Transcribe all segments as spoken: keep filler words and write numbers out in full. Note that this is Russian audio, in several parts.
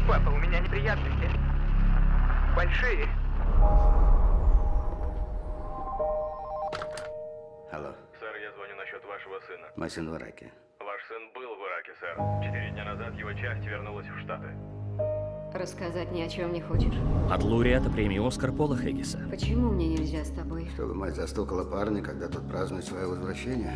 Папа, у меня неприятности. Большие. Алло. Сэр, я звоню насчет вашего сына. Мой сын в Ираке. Ваш сын был в Ираке, сэр. Четыре дня назад его часть вернулась в Штаты. Рассказать ни о чем не хочешь? От лауреата премии «Оскар» Пола Хэггиса. Почему мне нельзя с тобой? Чтобы мать застукала парня, когда тот празднует свое возвращение.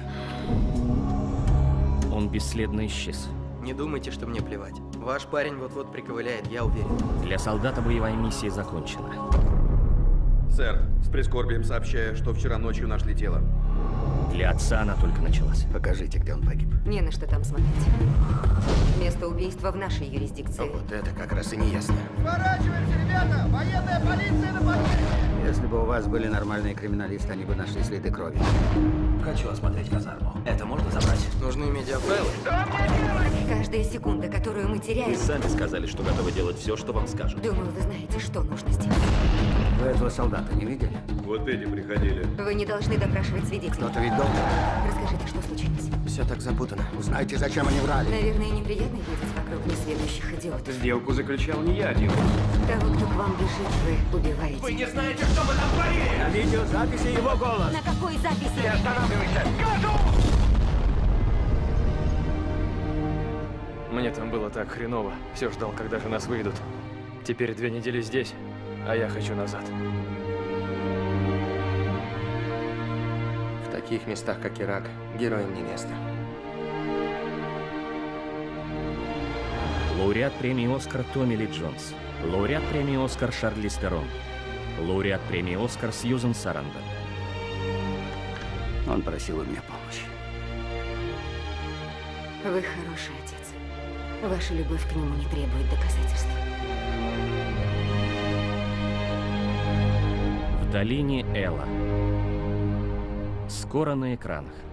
Он бесследно исчез. Не думайте, что мне плевать. Ваш парень вот-вот приковыляет, я уверен. Для солдата боевая миссия закончена. Сэр, с прискорбием сообщаю, что вчера ночью нашли тело. Для отца она только началась. Покажите, где он погиб. Не на что там смотреть. Место убийства в нашей юрисдикции. Вот это как раз и не ясно. Сворачиваемся, ребята! Военная полиция на подъезде! Если бы у вас были нормальные криминалисты, они бы нашли следы крови. Хочу осмотреть казарму. Это можно забрать? Нужны медиафайлы? Что мне делать? Каждая секунда, которую мы теряем... Вы сами сказали, что готовы делать все, что вам скажут. Думаю, вы знаете, что нужно сделать. Вы этого солдата не видели? Вот эти приходили. Вы не должны допрашивать свидетелей. Кто-то ведь должен. Расскажите, что случилось. Все так запутано. Узнайте, зачем они врали. Наверное, неприятно видеть вокруг несведущих идиотов. Сделку заключал не я, Дил. Того, кто к вам бежит, вы убиваете. Вы не знаете, что вы там творили! На видеозаписи его голос. На какой записи? Останавливайся! Мне там было так хреново. Все ждал, когда же нас выйдут. Теперь две недели здесь, а я хочу назад. В таких местах, как Ирак, героям не место. Лауреат премии «Оскар» Томми Ли Джонс. Лауреат премии «Оскар» Шарлиз Терон. Лауреат премии «Оскар» Сьюзен Сарандон. Он просил у меня помощи. Вы хороший отец. Ваша любовь к нему не требует доказательств. В долине Эла. Скоро на экранах.